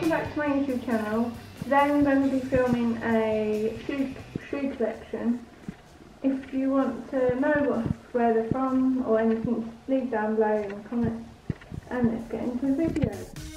back to my YouTube channel. Today I'm going to be filming a shoe collection. If you want to know where they're from or anything, leave down below in the comments, and let's get into the video.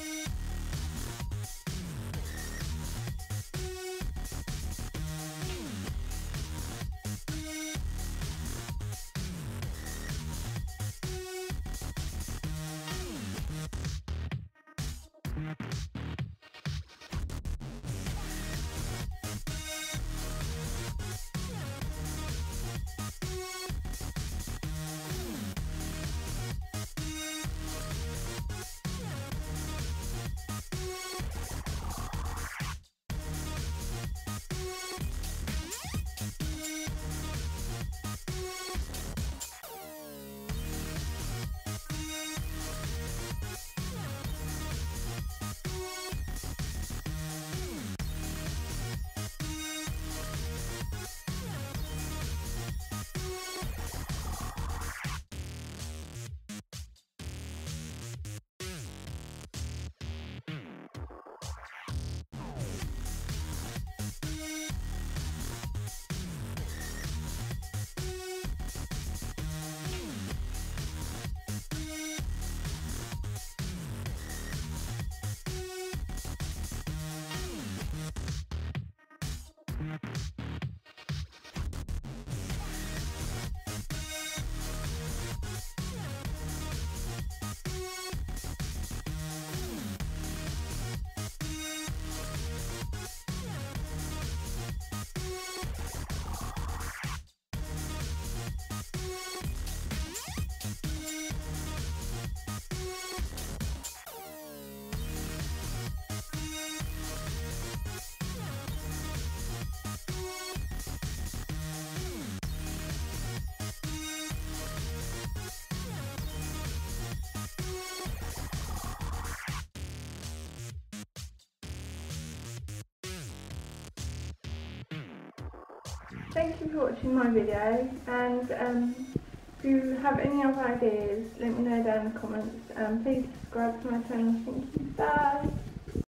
Thank you for watching my video, and if you have any other ideas, let me know down in the comments. Please subscribe to my channel. Thank you. Bye.